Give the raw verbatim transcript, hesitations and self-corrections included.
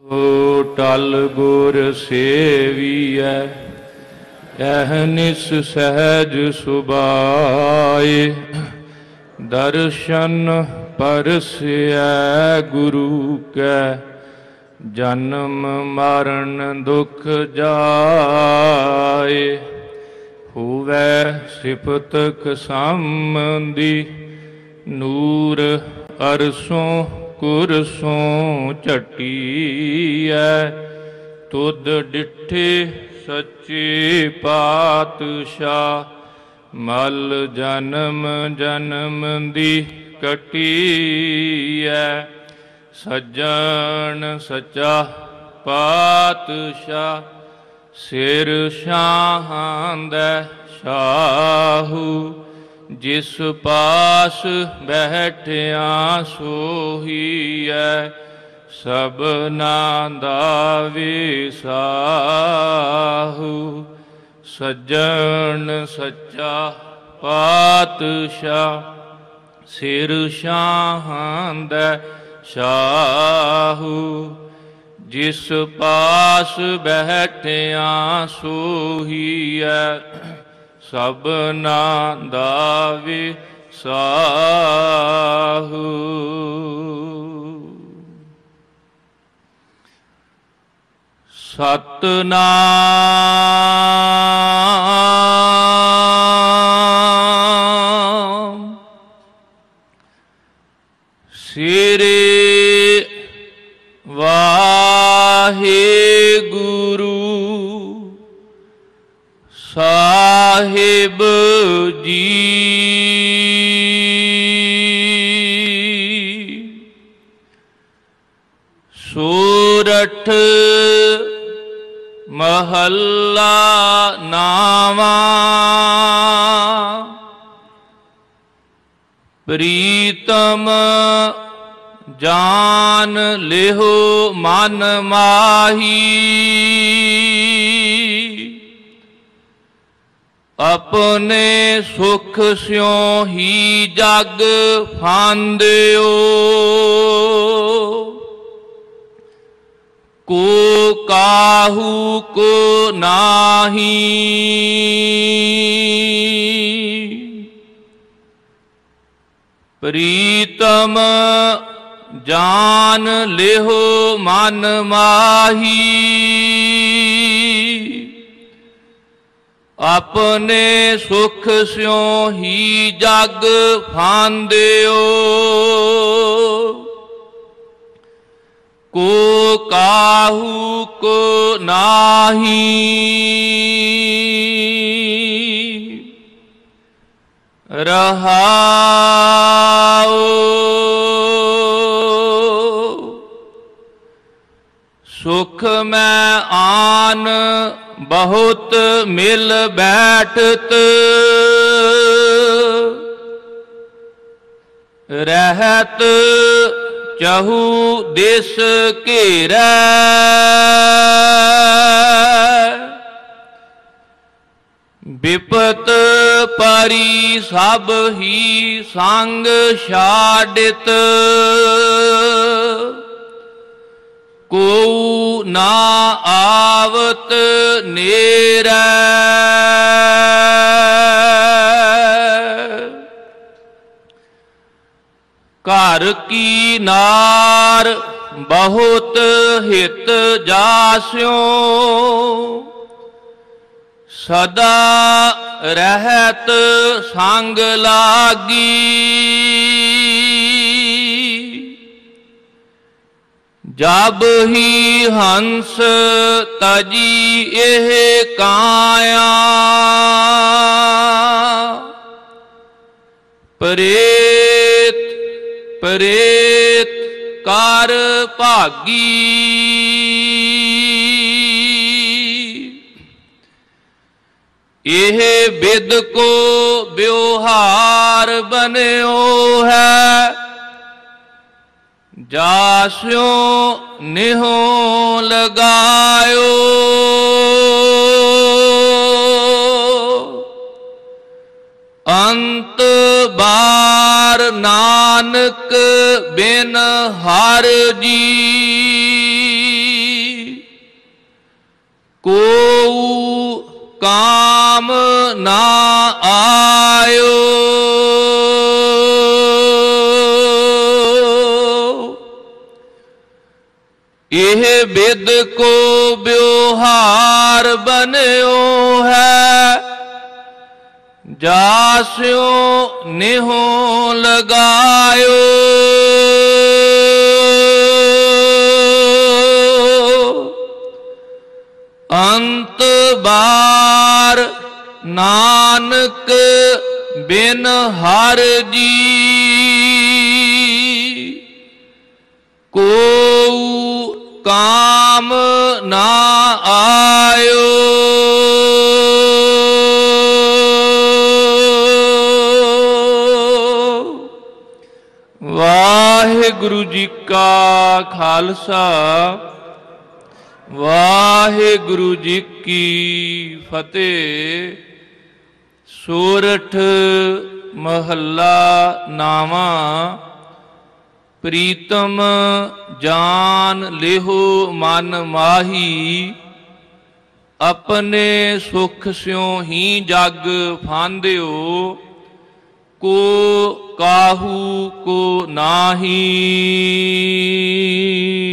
टल गुर सेविय अहनिस सहज सुबाए दर्शन परस्य गुरु कै जन्म मरण दुख जाए हुवै सिफतक संबंधी नूर अरसों कुरसों झटिया तुद डिठे सच्चे पातशाह मल जन्म जन्म दी कटिया सज्जन सच्चा पातशाह सिर शाहां शाहू जिस पास बैठिया सोहीए सबना दा विसाहू सज्जन सच्चा पातशाह सिर शाहां शाहू जिस पास बैठिया सोहीए सबना दा विसाहू। सतनाम सिरे वाहेगुरु साहिब जी सूरठ महला नावा प्रीतम जान लेहो मन माही अपने सुख स्यों ही जग फांदियो को काहू को नाही प्रीतम जान लेहो मन माही अपने सुख स्यों ही जग फांदियो को काहू को नाही रहाओ सुख में आन बहुत मिल बैठत रहत चहु देश घेरै विपत परी सब ही संग छाड़ित को ना आवत नेरै घर की नार बहुत हित जास्यों सदा रहत संग लागी जब ही हंस तजी एह काया प्रेत प्रेत कार भागी यह बिद को व्यवहार बन्यो है जास्यों निहो लगायो अंत बार नानक बिन हर जी काम ना आयो। यह बिद को व्यवहार बन्यो है, जास्यो नेहो लगायो। अंत बार नानक बिन हर जी, को काम ना आयो। वाहिगुरु जी का खालसा, वाहिगुरु जी की फतेह। सोरठ महला नावा। प्रीतम जान लेहो मन माही, अपने सुख स्यों ही जग फांदियो। को काहू को नाही।